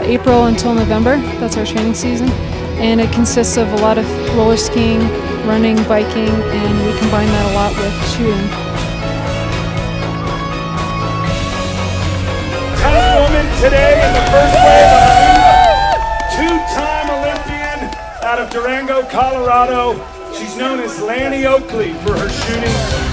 April until November. That's our training season. And it consists of a lot of roller skiing, running, biking, and we combine that a lot with shooting. Top woman today in the first wave, two-time Olympian out of Durango, Colorado. She's known as Lanny Oakley for her shooting.